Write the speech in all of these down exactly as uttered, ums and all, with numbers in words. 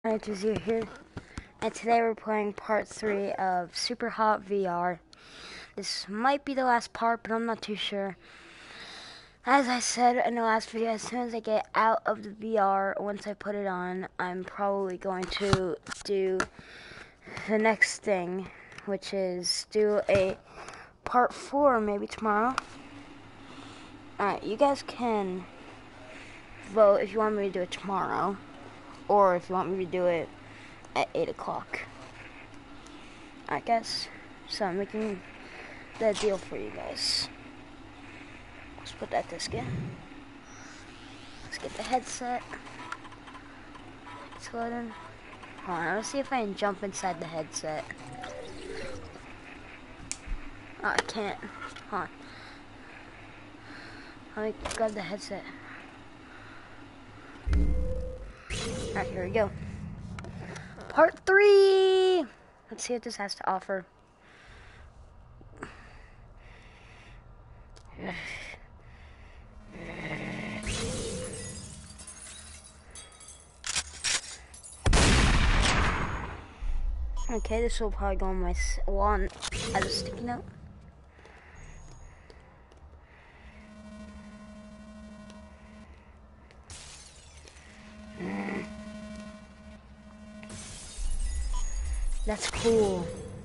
Zero here, and today we're playing part three of Super Hot V R. This might be the last part, but I'm not too sure. As I said in the last video, as soon as I get out of the V R, once I put it on, I'm probably going to do the next thing, which is do a part four maybe tomorrow. Alright, you guys can vote if you want me to do it tomorrow, or if you want me to do it at eight o'clock. I guess. So I'm making that deal for you guys. Let's put that disc in. Let's get the headset. It's loading. Hold on, let's see if I can jump inside the headset. Oh, I can't. Hold on. Let me grab the headset. Alright, here we go. Part three! Let's see what this has to offer. Okay, this will probably go on my wall as a sticky note. That's cool.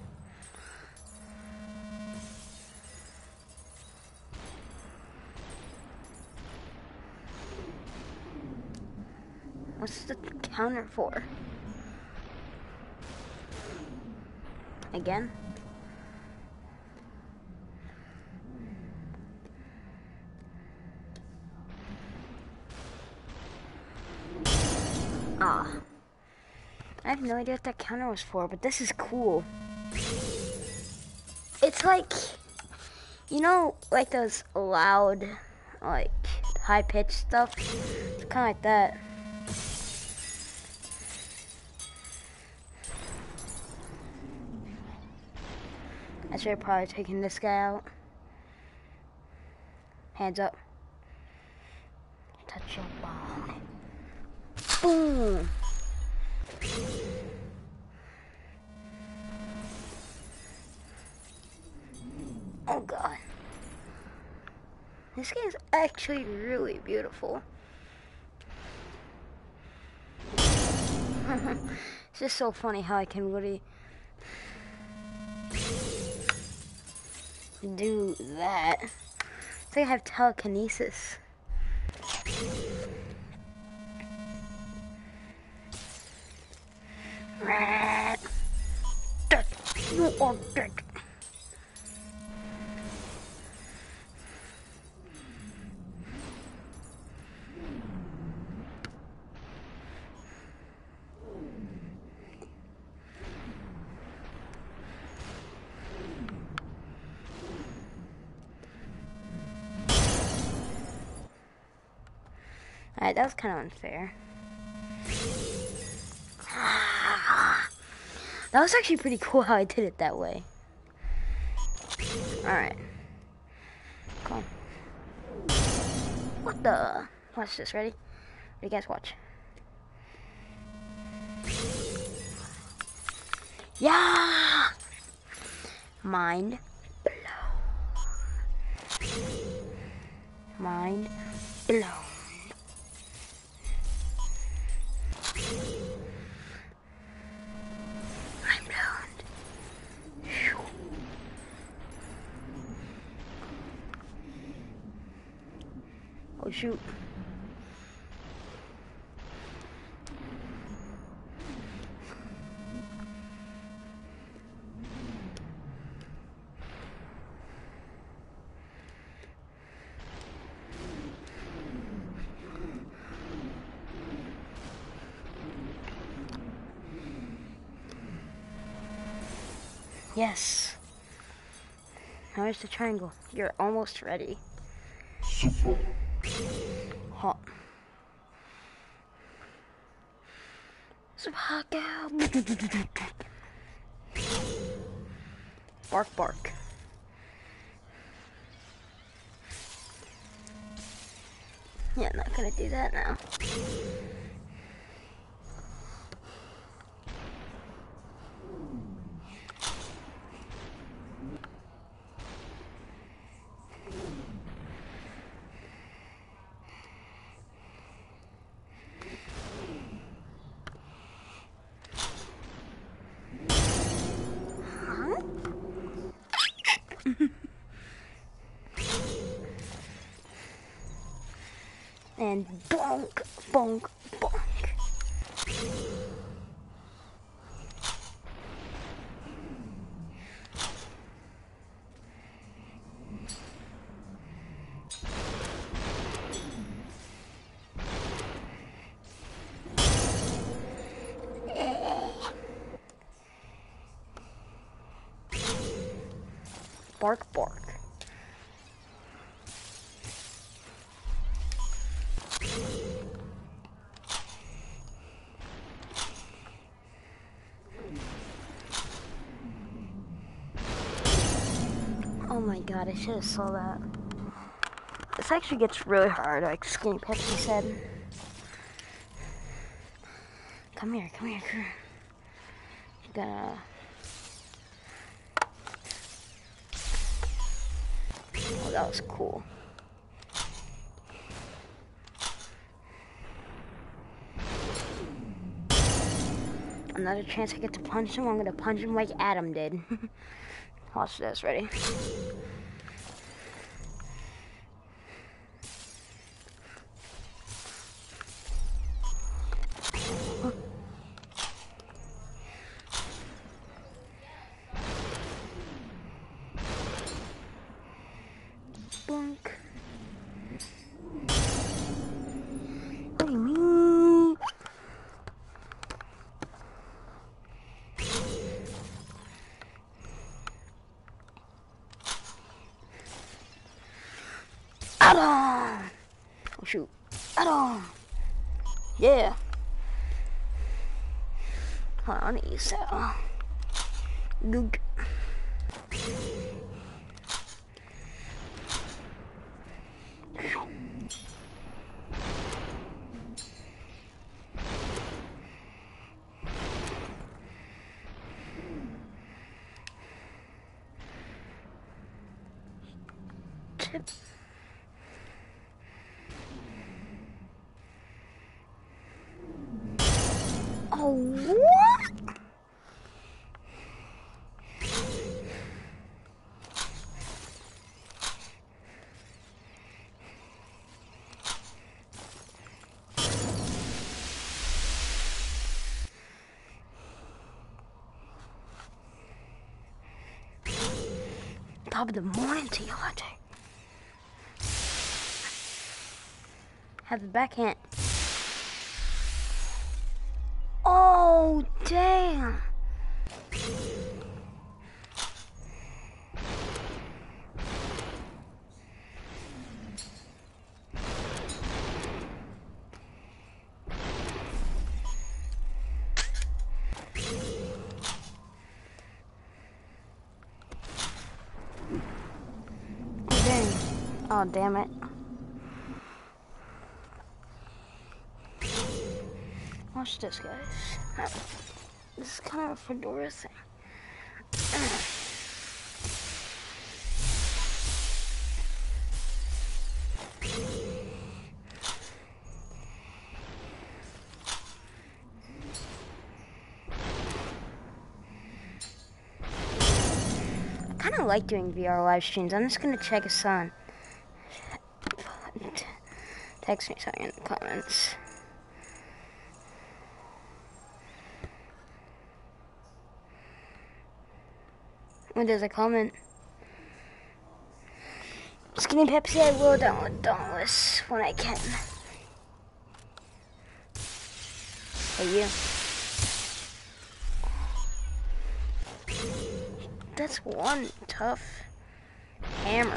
What's the counter for? Again? Ah. I have no idea what that counter was for, but this is cool. It's like, you know, like those loud, like, high-pitched stuff? It's kind of like that. I should have probably taken this guy out. Hands up. Touch your ball. Boom! Oh god. This game is actually really beautiful. It's just so funny how I can really do that. I think I have telekinesis. You are dead. Alright, that was kind of unfair. That was actually pretty cool how I did it that way. Alright. Come on. What the? Watch this, ready? You guys watch. Yeah! Mind blown. Mind blown. Oh shoot. Yes. Now here's the triangle. You're almost ready. Super. Hot. Super hot girl. Bark, bark. Yeah, I'm not gonna do that now. and bonk, bonk, bonk. Bark, bark. Oh my god, I should have saw that. This actually gets really hard, like Skinny Pepsi said. Come here, come here, come here. I'm gonna... Oh, that was cool. Another chance I get to punch him. I'm gonna punch him like Adam did. Watch this, ready? Boink. What do you mean? Adam! Oh shoot. Adam! Yeah. Hold on, I need to use that. Uh, Goog. Tip. Oh, what? Top of the morning to you, Latte. Have the backhand. Oh, damn. Dang. Oh, damn it. Watch this, guys. This is kind of a fedora thing. I kind of like doing V R live streams. I'm just gonna check his son. Text me something in the comments. When there's a comment. Skinny Pepsi, I will download Dauntless when I can. Hey, you. That's one tough hammer.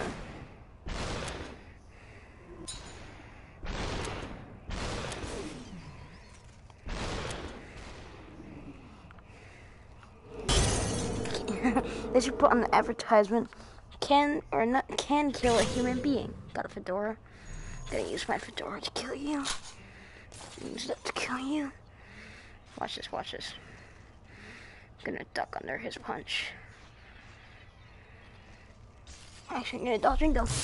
They should put on the advertisement, can or not can kill a human being. Got a fedora. Gonna use my fedora to kill you. Use that to kill you. Watch this, watch this. Gonna duck under his punch. Actually, I'm gonna dodge and go.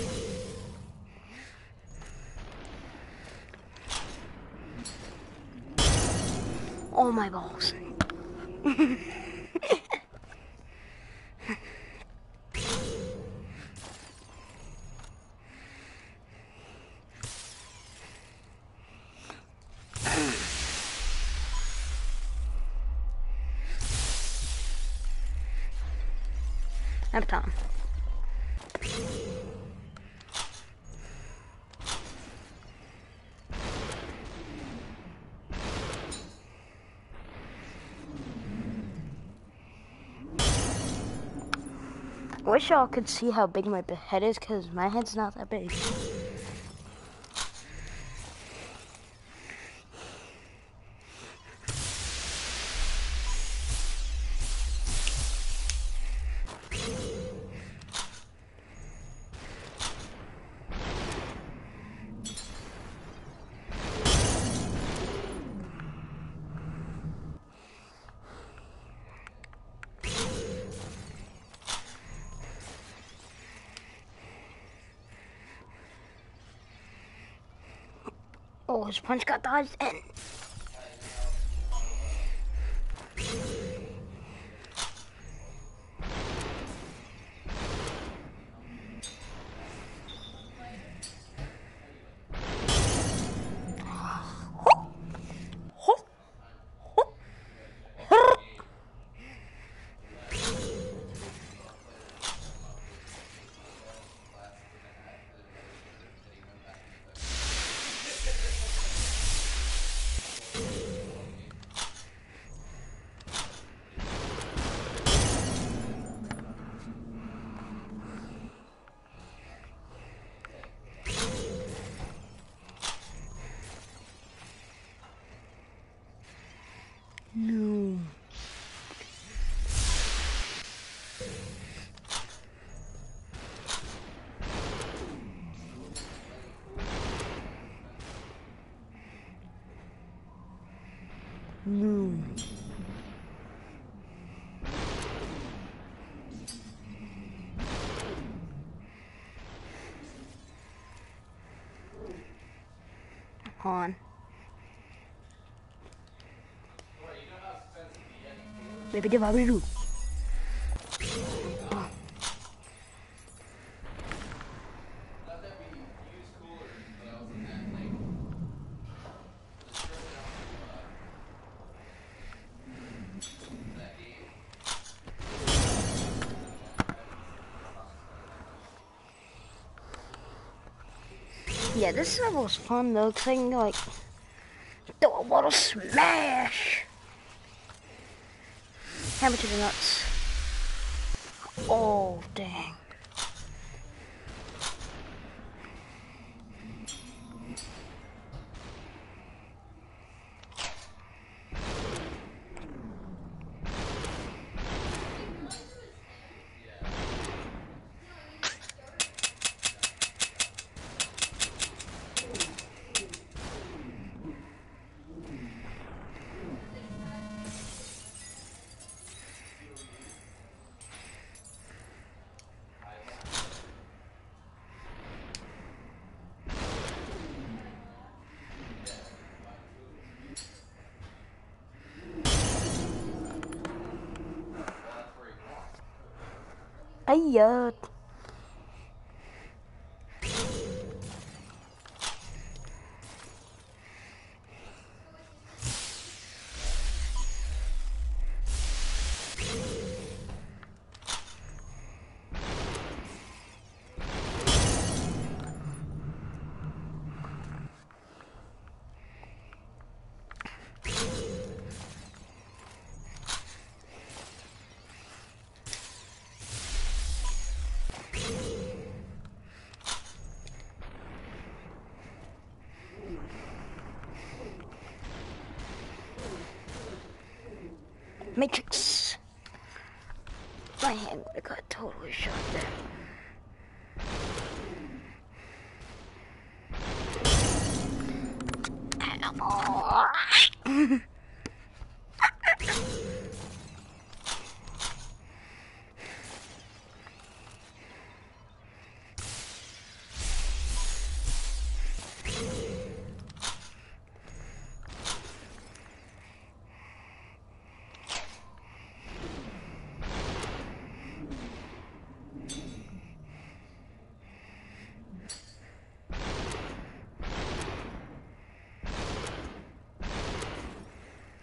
Oh my balls. Have Tom. I wish y'all could see how big my head is, because my head's not that big. Oh, his punch got dodged and... No. No. On. Baby, do what we do. Yeah, this level is fun though, cause I can like do a little smash. Hammer to the nuts. Oh dang. Aiyah. Matrix. My hand would have got totally shot there.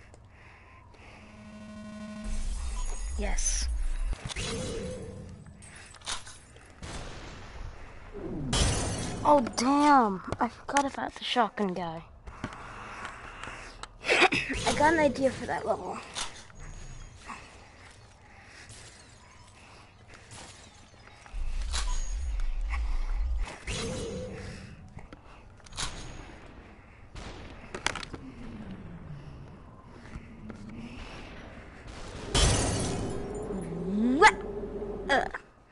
Yes. Oh, damn. I forgot about the shotgun guy. I got an idea for that level. What? Uh.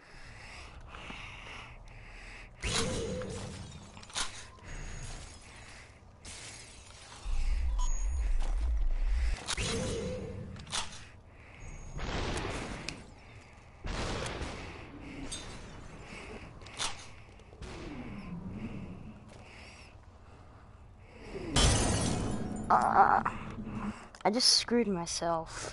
Uh, I just screwed myself.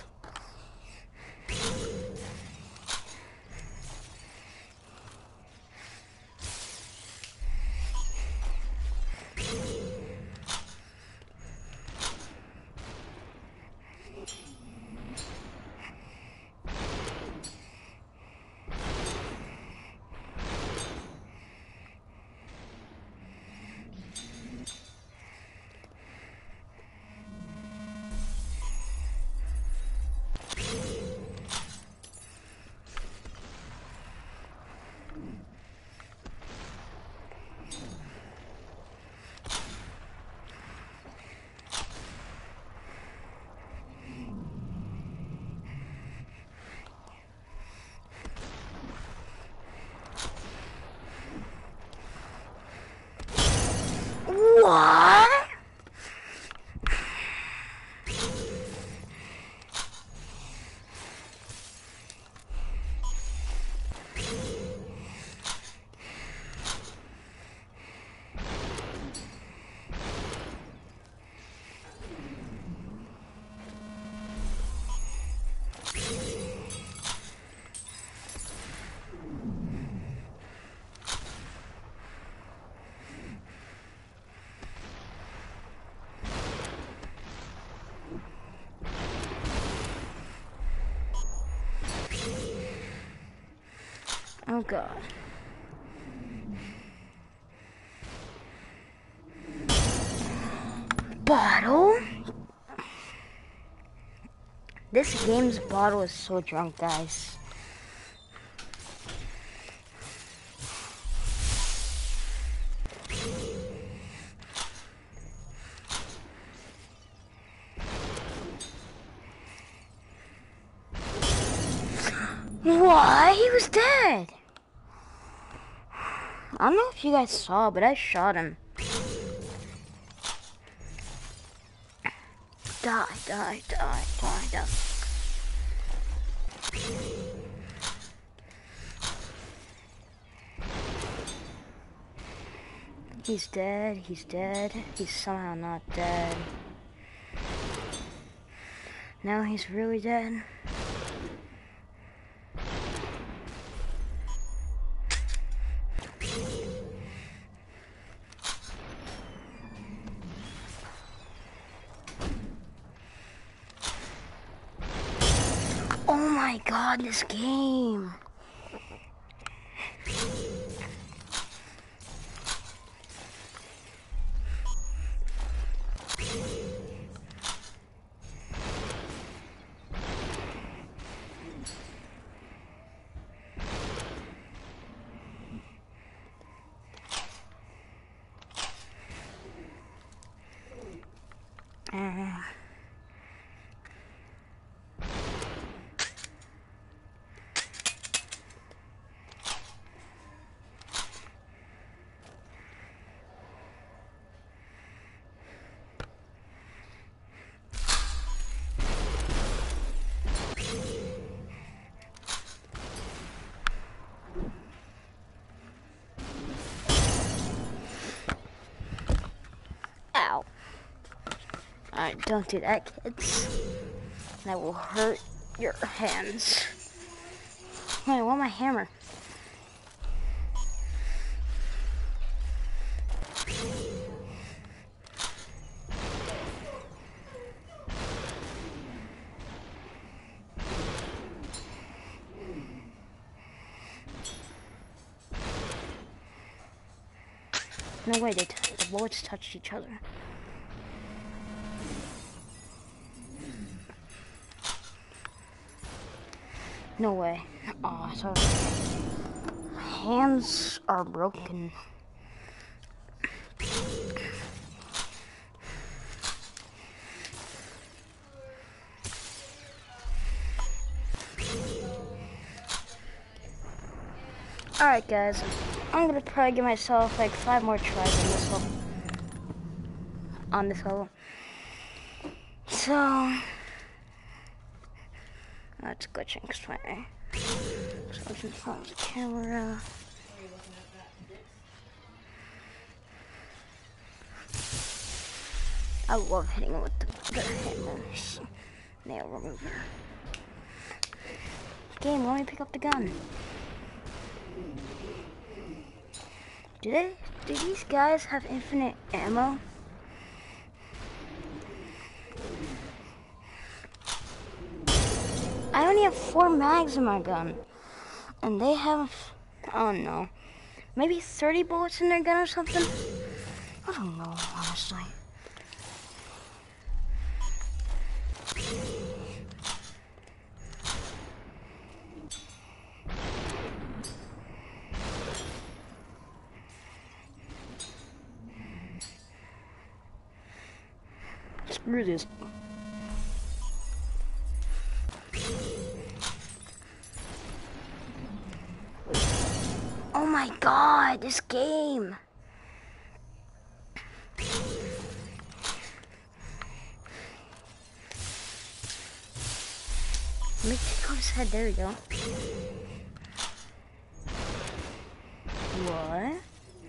What? Oh god. Bottle? This game's bottle is so drunk, guys. What? He was dead. I don't know if you guys saw, but I shot him. Die, die, die, die, die. He's dead, he's dead. He's somehow not dead. Now he's really dead. Oh my god, this game. Uh, Ow. Alright, don't do that, kids. That will hurt your hands. Wait, I want my hammer. No way, they t the bullets touched each other. No way. Aw, so hands are broken. Alright guys, I'm gonna probably give myself like five more tries on this level. On this level. So, that's glitching, cause my glitching from the camera. I love hitting it with the, the hammers. Nail remover. Game, let me pick up the gun. Do they? Do these guys have infinite ammo? I only have four mags in my gun, and they have, I don't know, maybe thirty bullets in their gun or something. I don't know, honestly. Screw this. Oh my god, this game. Let me take off his head, there we go. What?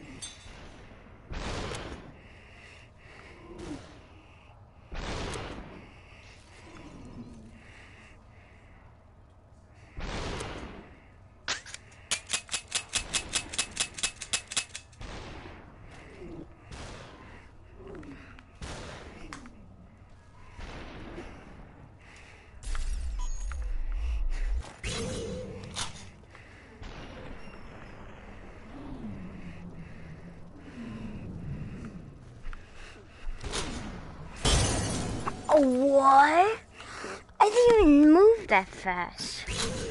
What? I didn't even move that fast.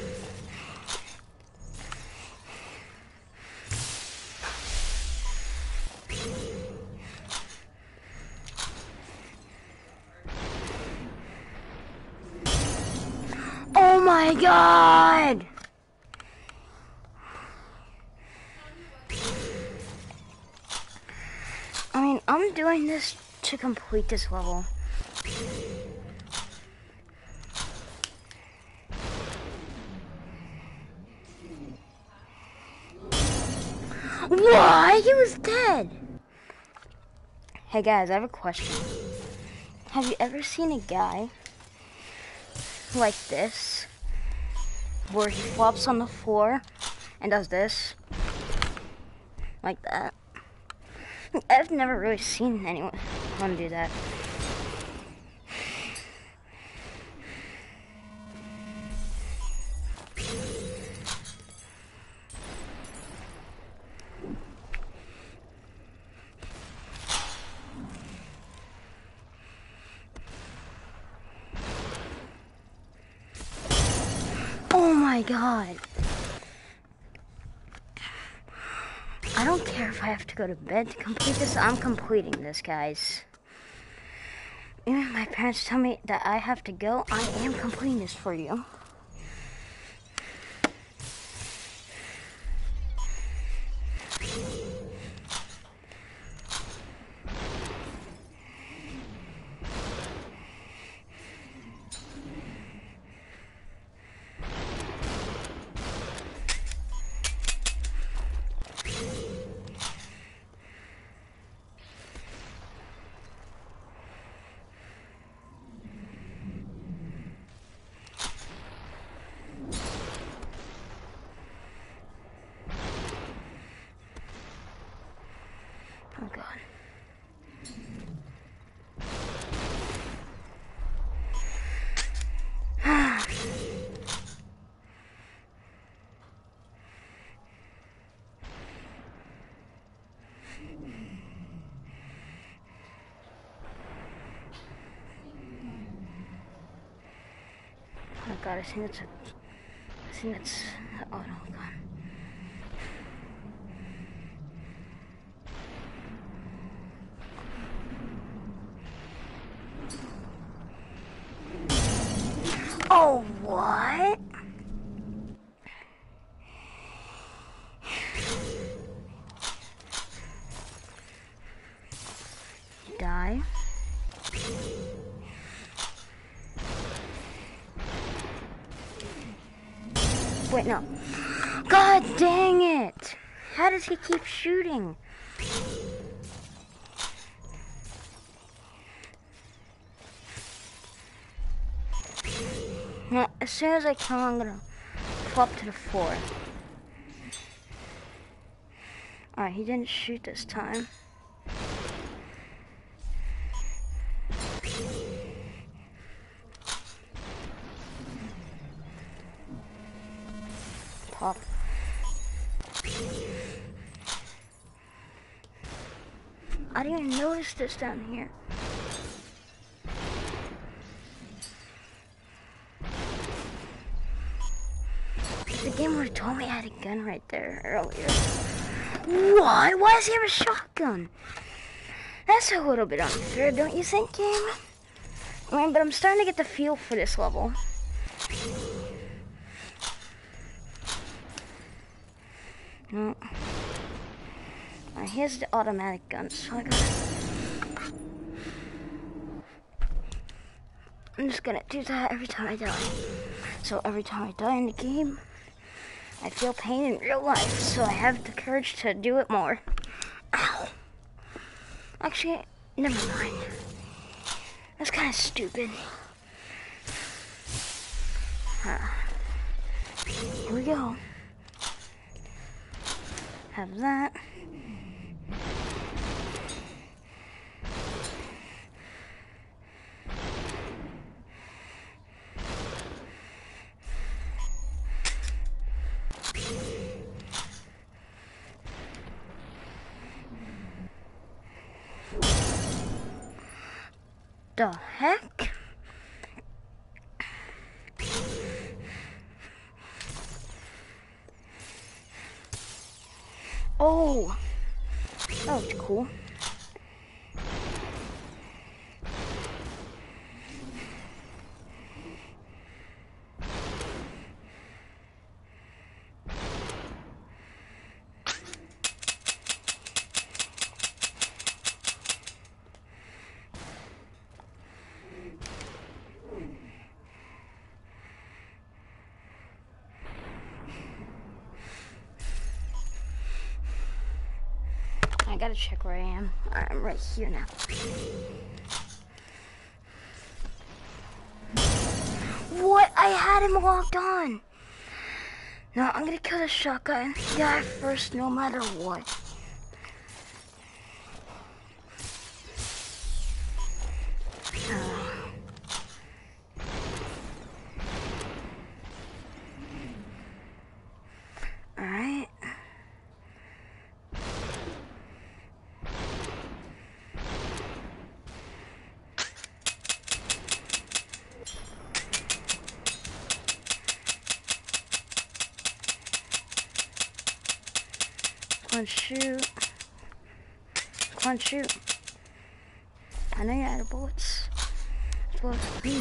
Oh my god! I mean, I'm doing this to complete this level. What? He was dead. Hey guys, I have a question. Have you ever seen a guy like this, where he flops on the floor and does this? Like that? I've never really seen anyone do that. Oh my god. I don't care if I have to go to bed to complete this, I'm completing this, guys. Even if my parents tell me that I have to go, I am completing this for you. Oh god, I think that's a, I think that's, oh no, god. Oh, what? Die. Wait, no. God dang it! How does he keep shooting? Now, as soon as I kill him, I'm gonna flop to the floor. Alright, he didn't shoot this time. Pop. I didn't even notice this down here. If the game would have told me I had a gun right there earlier. What? Why does he have a shotgun? That's a little bit unfair, don't you think, game? I mean, but I'm starting to get the feel for this level. No. Alright, here's the automatic gun, so I gotta... I'm just gonna do that every time I die. So every time I die in the game, I feel pain in real life, so I have the courage to do it more. Ow. Actually, never mind. That's kind of stupid. Uh, here we go. Have that. The heck? Oh, that was cool. I gotta check where I am. Alright, I'm right here now. What? I had him locked on. No, I'm gonna kill the shotgun guy first, no matter what. Alright. Come on, shoot. Come on, shoot. I know you're out of bullets. Bullets for me.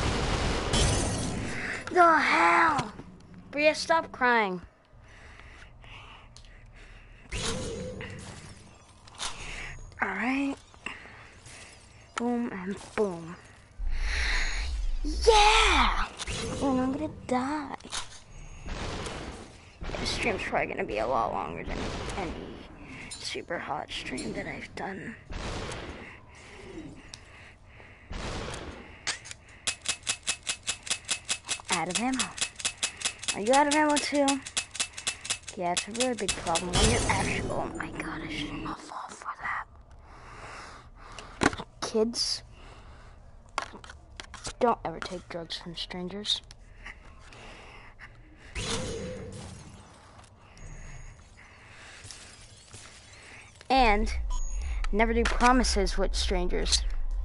The hell? Bria, stop crying. Boom and boom. Yeah! And I'm gonna die. This stream's probably gonna be a lot longer than any super hot stream that I've done. Out of ammo. Are you out of ammo too? Yeah, it's a really big problem when you're actually. Oh my god, I should not fall for that. Kids, don't ever take drugs from strangers. And never do promises with strangers.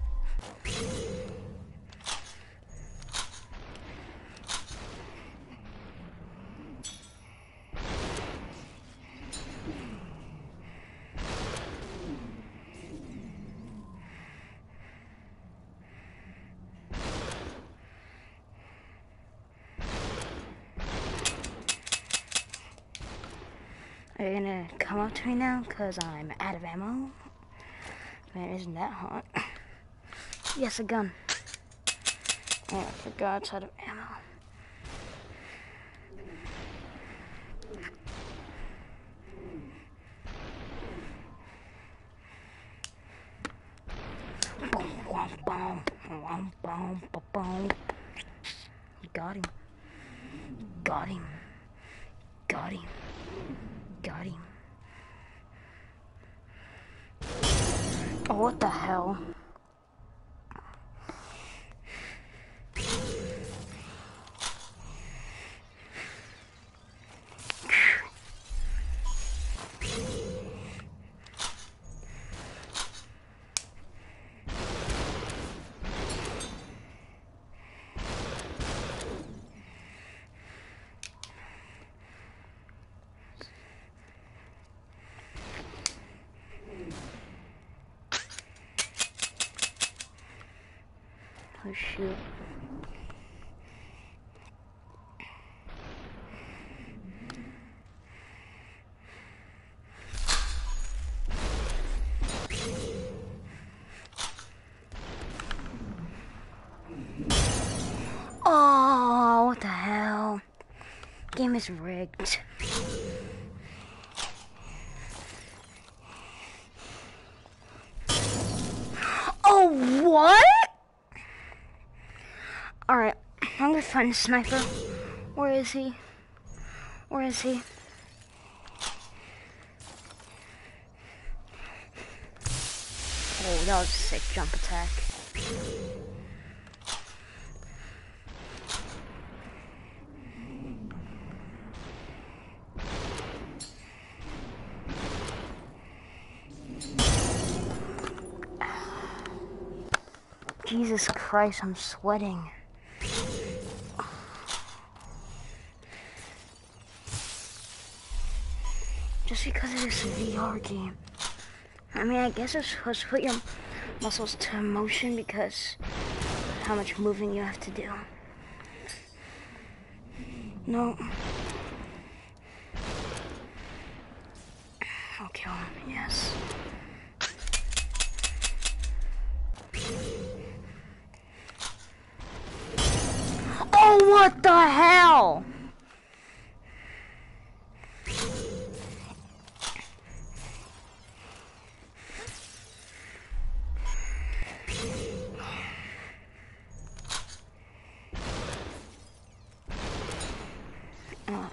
Are you gonna come up to me now? Cause I'm out of ammo. Man, isn't that hot? Yes, a gun. Oh, I forgot it's out of ammo. Boom, boom, boom, boom, boom, boom, boom. Got him. Got him. Got him. Got him. Oh, what the hell? Oh shoot. Oh, what the hell? Game is rigged. Oh, what? Alright, I'm gonna find a sniper. Where is he? Where is he? Oh, that was a sick jump attack. Jesus Christ, I'm sweating. Just because it is a V R game. I mean, I guess it's supposed to put your muscles to motion because how much moving you have to do. No. I'll kill him, yes. Oh, what the hell? Uh.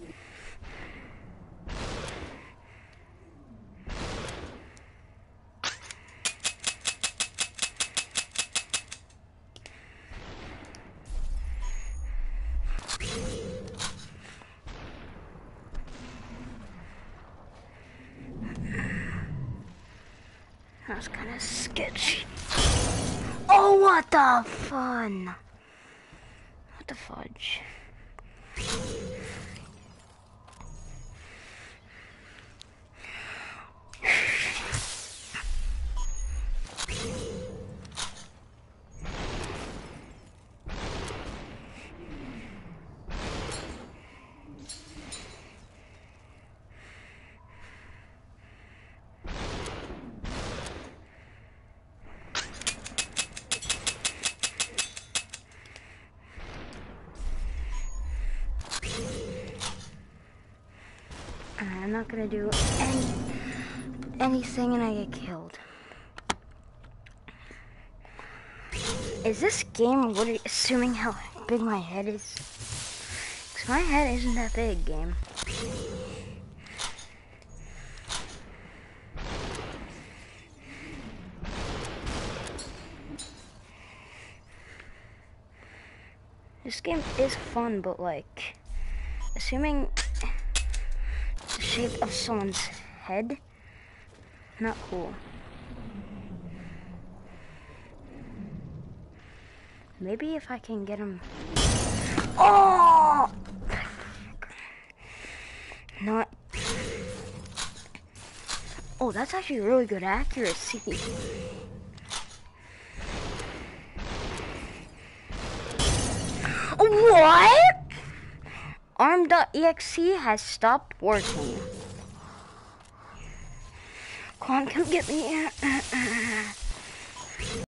That was kind of sketchy. Oh, what the fun? What the fudge? I'm not gonna do any anything and I get killed. Is this game what are you, assuming how big my head is? Cause my head isn't that big, game. This game is fun, but like, assuming the shape of someone's head, not cool. Maybe if I can get him. Oh! Not. Oh, that's actually really good accuracy. What? arm dot E X E has stopped working. Come on, come get me.